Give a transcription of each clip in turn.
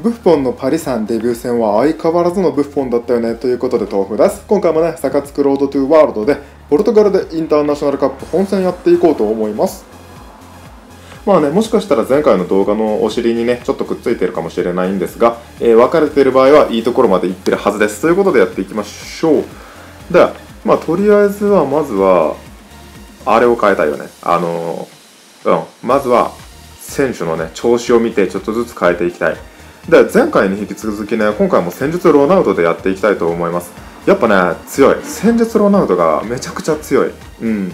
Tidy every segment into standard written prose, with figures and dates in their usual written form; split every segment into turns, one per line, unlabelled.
ブッフォンのパリサンデビュー戦は相変わらずのブッフォンだったよねということで豆腐です。今回もね、サカツクロードトゥワールドでポルトガルでインターナショナルカップ本戦やっていこうと思います。まあね、もしかしたら前回の動画のお尻にね、ちょっとくっついてるかもしれないんですが、分かれている場合はいいところまでいってるはずです。ということでやっていきましょう。で、まあとりあえずはまずは、あれを変えたいよね。まずは選手のね、調子を見てちょっとずつ変えていきたい。で、前回に引き続きね、今回も戦術ロナウドでやっていきたいと思います。やっぱね、強い。戦術ロナウドがめちゃくちゃ強い。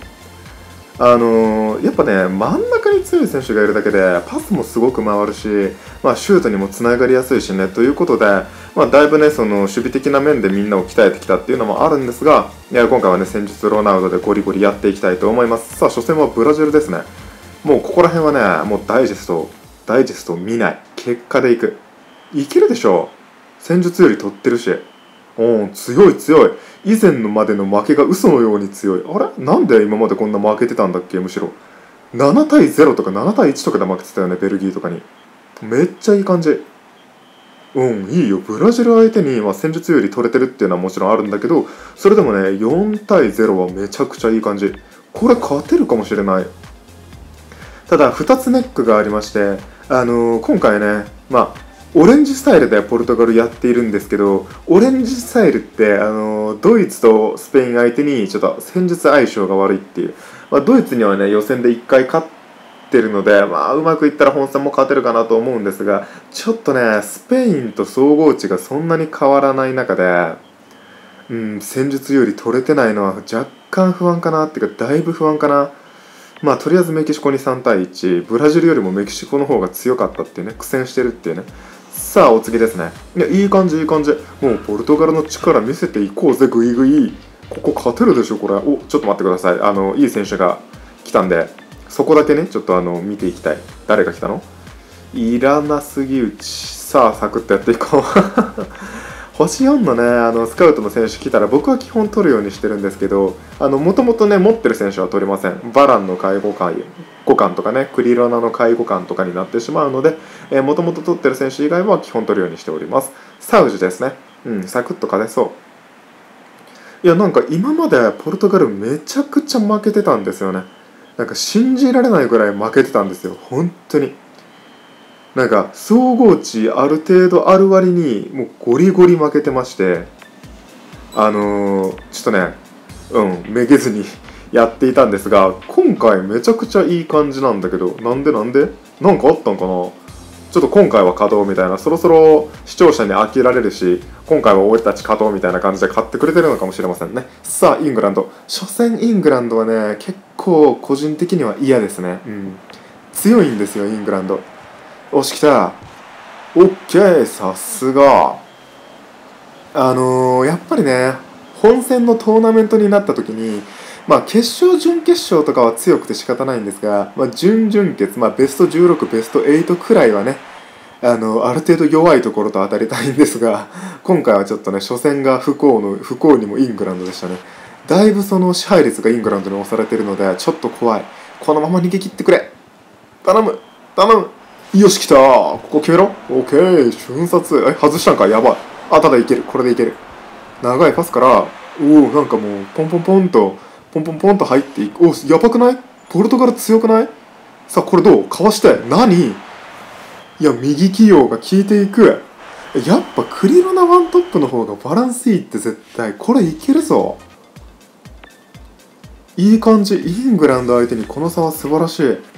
やっぱね、真ん中に強い選手がいるだけで、パスもすごく回るし、まあ、シュートにもつながりやすいしね、ということで、まあ、だいぶね、その守備的な面でみんなを鍛えてきたっていうのもあるんですが、今回はね、戦術ロナウドでゴリゴリやっていきたいと思います。さあ、初戦はブラジルですね。もうここら辺はね、もうダイジェストを見ない。結果でいく。いけるでしょ。戦術より取ってるし。強い。以前のまでの負けが嘘のように強い。あれなんで今までこんな負けてたんだっけ。むしろ7対0とか7対1とかで負けてたよね、ベルギーとかに。めっちゃいい感じ。いいよ。ブラジル相手に、戦術より取れてるっていうのはもちろんあるんだけど、それでもね、4対0はめちゃくちゃいい感じ。これ勝てるかもしれない。ただ2つネックがありまして、今回ね、オレンジスタイルでポルトガルやっているんですけど、オレンジスタイルってドイツとスペイン相手にちょっと戦術相性が悪いっていう、ドイツにはね予選で1回勝ってるので、うまくいったら本戦も勝てるかなと思うんですが、ちょっとねスペインと総合値がそんなに変わらない中で、戦術より取れてないのは若干不安かなっていうか、だいぶ不安かな。とりあえずメキシコに3対1、ブラジルよりもメキシコの方が強かったっていうね、苦戦してるっていうね。さあお次ですね。いい感じ。もうポルトガルの力見せていこうぜ、グイグイ。ここ勝てるでしょこれ。ちょっと待ってください。いい選手が来たんで、そこだけねちょっと見ていきたい。誰が来たの？いらなすぎ打ち。さあサクッとやっていこう。星4のねスカウトの選手来たら僕は基本取るようにしてるんですけど、もともとね持ってる選手は取れません。バランの介護官とかね、クリロナの介護官とかになってしまうので、もともと取ってる選手以外は基本取るようにしております。サウジですね。サクッと勝てそう。いや、なんか今までポルトガルめちゃくちゃ負けてたんですよね。なんか信じられないぐらい負けてたんですよ、本当に。なんか総合値ある程度ある割にもうゴリゴリ負けてまして、ちょっとねめげずにやっていたんですが、今回めちゃくちゃいい感じなんだけど、なんでなんかあったんかな。ちょっと今回は稼働みたいな、そろそろ視聴者に飽きられるし、今回は俺たち稼働みたいな感じで買ってくれてるのかもしれませんね。さあイングランド、初戦イングランドはね結構個人的には嫌ですね。強いんですよイングランド。おし、来た。オッケー、さすが。やっぱりね、本戦のトーナメントになった時に、決勝、準決勝とかは強くて仕方ないんですが、準々決、ベスト16、ベスト8くらいはね、ある程度弱いところと当たりたいんですが、今回はちょっとね、初戦が不幸にもイングランドでしたね。だいぶその支配率がイングランドに押されてるので、ちょっと怖い。このまま逃げ切ってくれ。頼む。よし、来た。ここ決めろ。オッケー、瞬殺。外したんか。やばい。ただいける。これでいける。長いパスから、なんかもうポンポンと入っていく。やばくない？ポルトガル強くない？さあこれどう？かわして。何？いや、右起用が効いていく。やっぱクリロナワントップの方がバランスいいって絶対。これいけるぞ。いい感じ。イングランド相手にこの差は素晴らしい。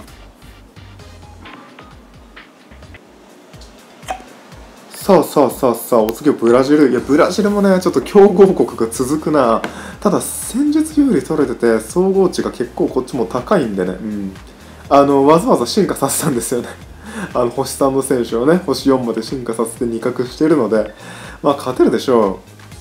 さあ、お次はブラジル。いや、ブラジルもね、ちょっと強豪国が続くな。ただ、戦術有利取れてて、総合値が結構こっちも高いんでね、わざわざ進化させたんですよね。星3の選手をね、星4まで進化させて2角してるので、勝てるでしょ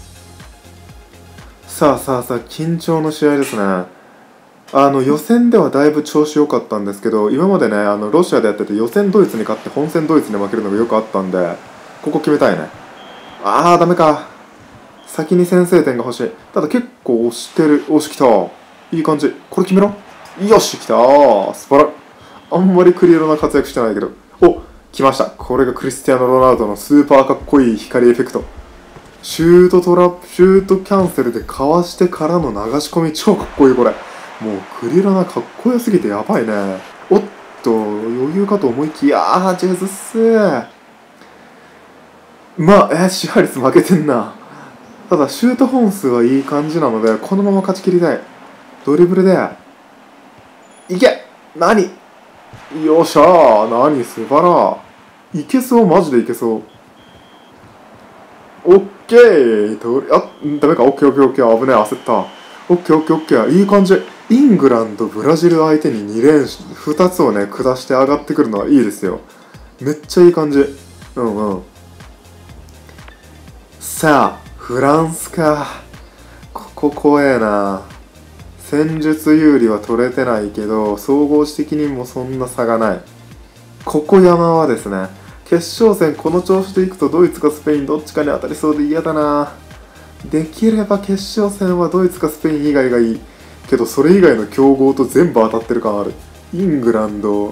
う。さあ、緊張の試合ですね。予選ではだいぶ調子良かったんですけど、今までね、ロシアでやってて予選ドイツに勝って本戦ドイツに負けるのがよくあったんで、ここ決めたいね。ダメか。先に先制点が欲しい。ただ結構押してる。来た。いい感じ。これ決めろ。よし、来た。素晴らしい。あんまりクリアな活躍してないけど。 来ました。これがクリスティアーノ・ロナウドのスーパーかっこいい光エフェクト。シュートトラップ、シュートキャンセルでかわしてからの流し込み、超かっこいいこれ。もうクリロナかっこよすぎてやばいね。おっと、余裕かと思いきや、ジェズス。支配率負けてんな。ただシュート本数はいい感じなので、このまま勝ち切りたい。ドリブルでいけ。何よっしゃー。何素晴ら。いけそう。マジでいけそう。オッケー。ダメか。オッケーオッケーオッケー。危ねえ。焦った。オッケーオッケーオッケー。いい感じ。イングランド、ブラジル相手に2つをね、下して上がってくるのはいいですよ。めっちゃいい感じ。さあ、フランスか。ここ怖えな。戦術有利は取れてないけど、総合値的にもそんな差がない。ここ山はですね、決勝戦この調子でいくとドイツかスペインどっちかに当たりそうで嫌だな。できれば決勝戦はドイツかスペイン以外がいい。けどそれ以外の強豪と全部当たってる感ある。イングランド、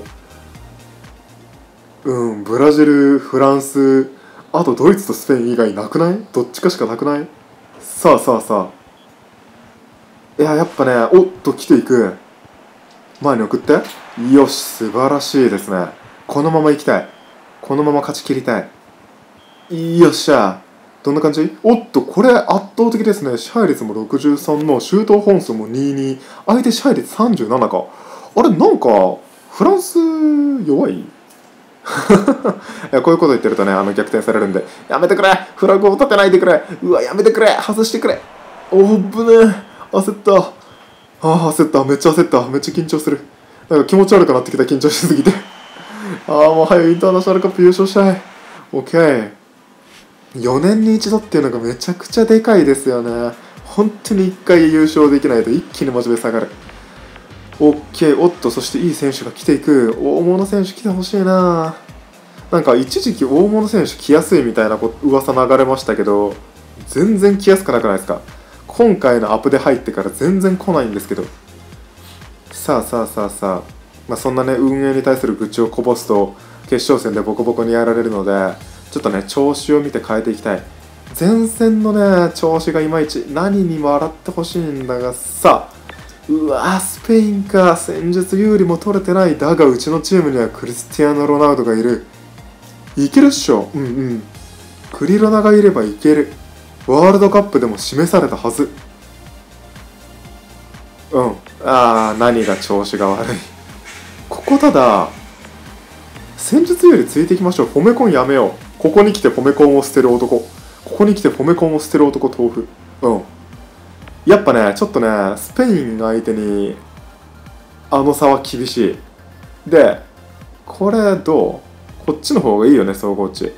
ブラジル、フランス、あとドイツとスペイン以外なくない？どっちかしかなくない？さあ。いや、やっぱね、おっと来ていく。前に送って。よし、素晴らしいですね。このまま行きたい。このまま勝ち切りたい。よっしゃ。どんな感じ？おっと、これ圧倒的ですね。支配率も63の、シュート本数も22。相手支配率37か。あれ、なんか、フランス弱い？いや、こういうこと言ってるとね、逆転されるんで。やめてくれ！フラグを立てないでくれ！うわ、やめてくれ！外してくれ！おぶねえ。焦った。焦った。めっちゃ焦った。めっちゃ緊張する。なんか気持ち悪くなってきた。緊張しすぎて。もう早くインターナショナルカップ優勝したい。OK。4年に一度っていうのがめちゃくちゃでかいですよね。本当に1回優勝できないと一気にモチベ下がる。OK。おっと、そしていい選手が来ていく。大物選手来てほしいな。なんか一時期大物選手来やすいみたいな噂流れましたけど、全然来やすくなくないですか？今回のアップで入ってから全然来ないんですけど。さあ、そんなね、運営に対する愚痴をこぼすと決勝戦でボコボコにやられるので、ちょっとね、調子を見て変えていきたい。前線のね、調子がいまいち。何にも洗ってほしいんだがさ。うわ、スペインか。戦術有利も取れてない。だがうちのチームにはクリスティアーノ・ロナウドがいる。いけるっしょ。クリロナがいればいける。ワールドカップでも示されたはず。何が調子が悪い。ここただ、戦術よりついていきましょう。フォメコンやめよう。ここに来てフォメコンを捨てる男。ここに来てフォメコンを捨てる男、豆腐。やっぱね、ちょっとね、スペイン相手に、あの差は厳しい。で、これどう？こっちの方がいいよね、総合値。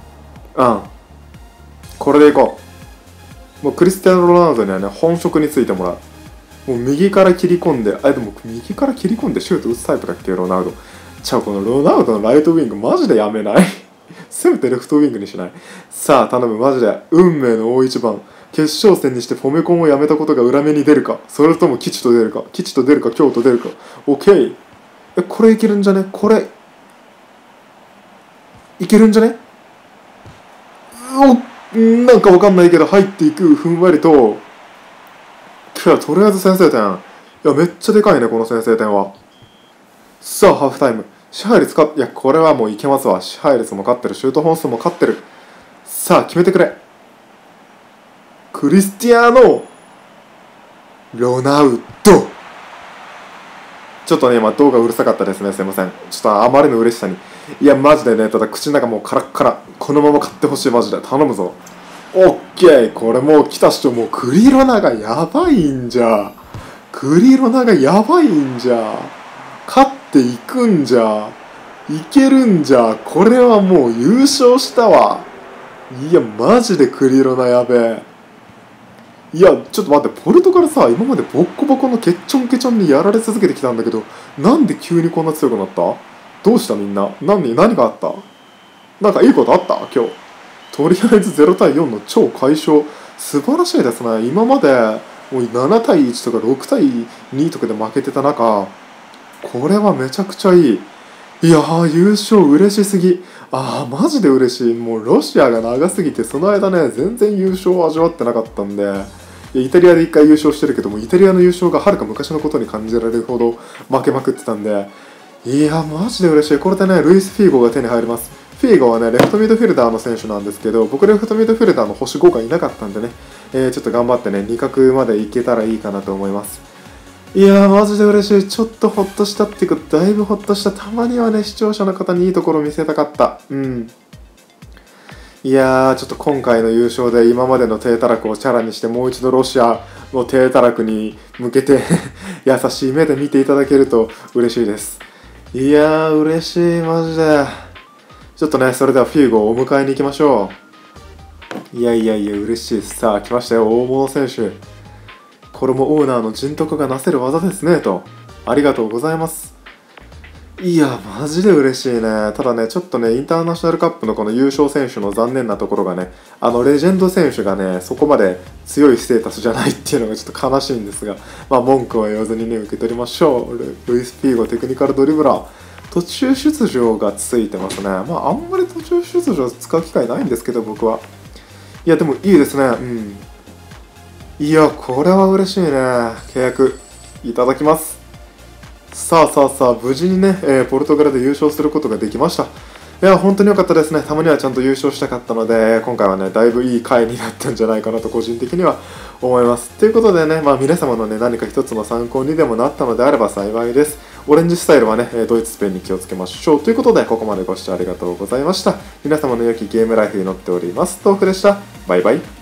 これでいこう。もうクリスティアーノ・ロナウドにはね、本職についてもらう。もう右から切り込んで、でも右から切り込んでシュート打つタイプだっけ、ロナウド。このロナウドのライトウィングマジでやめない？せめてレフトウィングにしない？さあ頼む、マジで運命の大一番。決勝戦にしてフォメコンをやめたことが裏目に出るか、それとも吉と出るか、京都出るか。 OK。 これいけるんじゃね？これいけるんじゃね？なんかわかんないけど入っていく。ふんわりと。とりあえず先制点。いや、めっちゃでかいね、この先制点は。さあ、ハーフタイム。支配率いや、これはもういけますわ。支配率も勝ってる。シュート本数も勝ってる。さあ、決めてくれ。クリスティアーノ・ロナウド。ちょっとね、今動画うるさかったですね。すいません。ちょっとあまりの嬉しさに。いや、マジでね、ただ口の中もうカラッカラ。このまま買ってほしい、マジで。頼むぞ。オッケー。これもう来た人、もうクリロナがやばいんじゃ。勝っていくんじゃ。いけるんじゃ。これはもう優勝したわ。いや、マジでクリロナやべえ。いや、ちょっと待って、ポルトガルさ、今までボッコボコのケッチョンケチョンにやられ続けてきたんだけど、なんで急にこんな強くなった？どうしたみんな？何があった？なんかいいことあった今日。とりあえず0対4の超快勝。素晴らしいですね。今までもう7対1とか6対2とかで負けてた中、これはめちゃくちゃいい。 いやー、優勝嬉しすぎ。マジで嬉しい。もうロシアが長すぎて、その間ね、全然優勝を味わってなかったんで、いやイタリアで1回優勝してるけども、イタリアの優勝がはるか昔のことに感じられるほど負けまくってたんで、いや、マジで嬉しい。これでね、ルイス・フィーゴが手に入ります。フィーゴはね、レフトミッドフィルダーの選手なんですけど、僕レフトミッドフィルダーの星5がいなかったんでね、ちょっと頑張ってね、2角までいけたらいいかなと思います。いやー、マジで嬉しい。ちょっとホッとしたっていうか、だいぶホッとした。たまにはね、視聴者の方にいいところを見せたかった。うん。いやー、ちょっと今回の優勝で今までの低たらくをチャラにして、もう一度ロシアの低たらくに向けて優しい目で見ていただけると嬉しいです。いやー、嬉しい、マジで。ちょっとね、それではフィーゴをお迎えに行きましょう。いやいやいや、嬉しい。さあ、来ましたよ、大物選手。これもオーナーの人徳がなせる技ですね、と。ありがとうございます。いや、マジで嬉しいね。ただね、ちょっとね、インターナショナルカップのこの優勝選手の残念なところがね、レジェンド選手がね、そこまで強いステータスじゃないっていうのがちょっと悲しいんですが、まあ、文句は言わずにね、受け取りましょう。ルイス・フィーゴテクニカルドリブラー。途中出場がついてますね。まあ、あんまり途中出場使う機会ないんですけど、僕は。いや、でもいいですね。うん。いや、これは嬉しいね。契約いただきます。さあ、無事にね、ポルトガルで優勝することができました。いや、本当に良かったですね。たまにはちゃんと優勝したかったので、今回はね、だいぶいい回になったんじゃないかなと個人的には思います。ということでね、まあ皆様のね、何か一つの参考にでもなったのであれば幸いです。オレンジスタイルはね、ドイツスペインに気をつけましょう。ということで、ここまでご視聴ありがとうございました。皆様の良きゲームライフに乗っております。豆腐でした。バイバイ。